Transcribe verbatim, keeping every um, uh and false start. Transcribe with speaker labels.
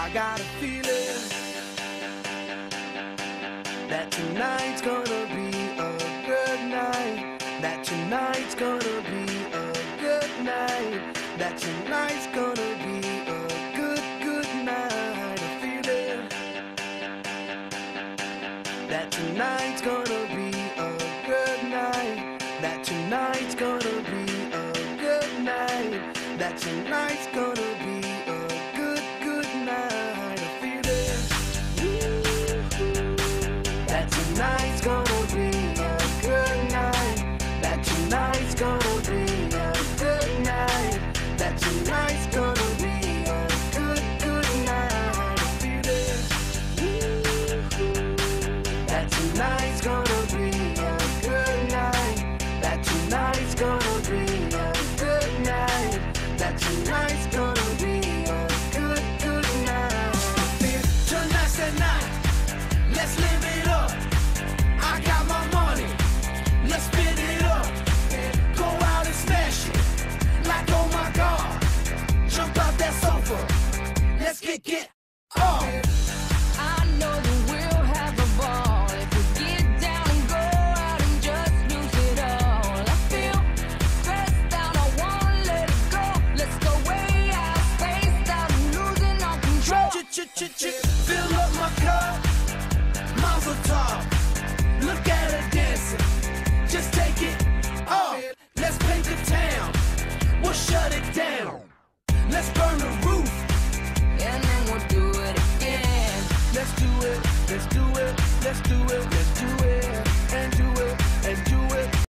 Speaker 1: I got a feeling that tonight's gonna be a good night. That tonight's gonna be a good night. That tonight's gonna be a good, good night. A feeling that tonight's gonna be a good night. That tonight's gonna be a good night. That tonight's gonna be a good, good night. A feeling that tonight's gonna be a good night. That tonight's gonna be a good night. That tonight's gonna be a good, good night. A feeling that tonight's gonna be a good night. That tonight's gonna be a good night. That tonight's gonna be a good, good night. Tonight's the night. Let's live it up. I got my money. Let's spin it up. Go out and smash it. Like, oh my God. Jump out that sofa. Let's get it up.
Speaker 2: I know that we'll have a ball if we get down and go out and just lose it all. I feel stressed out, I wanna let it go. Let's go way out, spaced out, and losing all control.
Speaker 1: Fill up my cup. Mazel tov. Look at her dancing. Just take it off. Let's paint the town. We'll shut it down. Let's burn the roof.
Speaker 2: And then we'll do it again.
Speaker 1: Let's do it. Let's do it. Let's do it. Let's